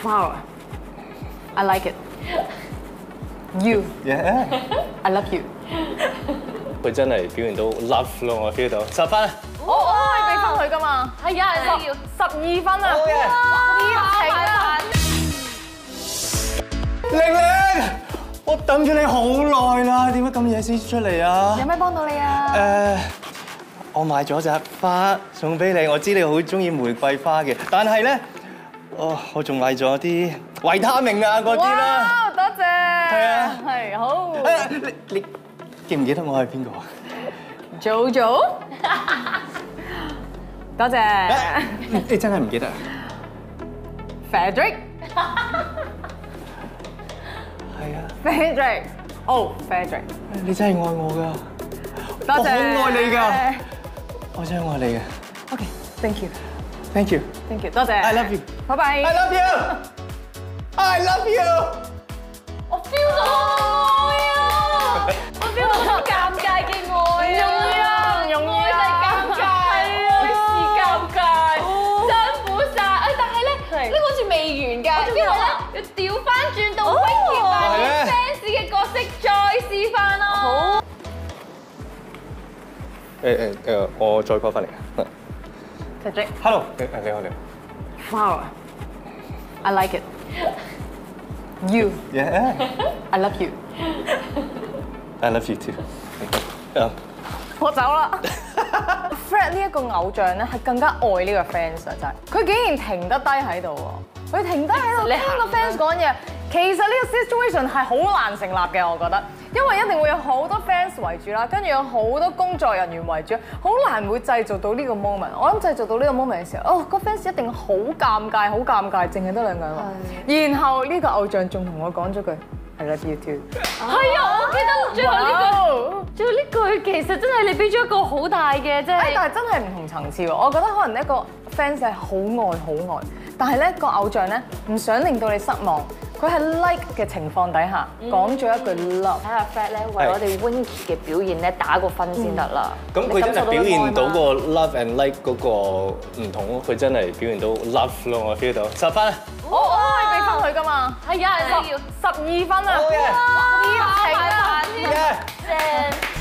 Flower. I like it. You. Yeah. I love you. 佢真係表現到 love 咯，我 feel 到10分。 我係俾分佢噶嘛？係啊，你要12分啊！熱情啊！ 玲玲，我等咗你好耐啦，點解咁夜先出嚟啊？ 有咩幫到你啊？ 我買咗扎花送俾你，我知你好中意玫瑰花嘅，但係咧，我仲買咗啲維他命啊嗰啲啦。 哇，多謝。 係啊， 係好。 你記唔記得我係邊個啊 ？Jojo。多謝。 你真係唔記得啊 ？Frederick。 係啊。 Frederick。哦 ，Frederick。 你真係愛我㗎。 多謝。 我好愛你㗎。我真係愛你嘅。 OK，thank you。Thank you。 Thank you，多謝。 I love you。 拜拜。 I love you。I love you。 我 feel 到愛啊！我 feel 到好尷尬嘅愛啊！唔容易啊！尷尬，愛是尷尬，辛苦晒。但係咧，呢個好似未完㗎，因為咧要調翻轉到 Winky 扮演 fans 嘅角色再示範咯。好。 我再 call 翻嚟。 Frederick。 Hello。你好。 Flower. I like it. You. Yeah. I love you. I love you too。 我走啦。Fred 呢一個偶像咧係更加愛呢個 fans 啊！真係，佢竟然停得低喺度喎，佢停低喺度聽個 fans 講嘢。其實呢個 situation 係好難成立嘅，我覺得，因為一定會有好多 fans 圍住啦，跟住有好多工作人員圍住，好難會製造到呢個 moment。我諗製造到呢個 moment 嘅時候，個 fans 一定好尷尬，好尷尬，淨係得兩個人。然後呢個偶像仲同我講咗句 I love you too。係啊，我記得最後呢句，最後呢句其實真係你俾咗一個好大嘅，即係。但係真係唔同層次喎。我覺得可能一個 fans 係好愛好愛，但係咧個偶像咧唔想令到你失望。佢係 like 嘅情況底下講咗一句 love， 睇下 Fred 咧為我哋 Winky 嘅表現咧打個分先得啦。 咁佢真係表現到個 love and like 嗰個唔同咯，佢真係表現到 love 咯，我 feel 到10分。 我係俾分佢噶嘛？係啊，你要12分啊！熱情啊！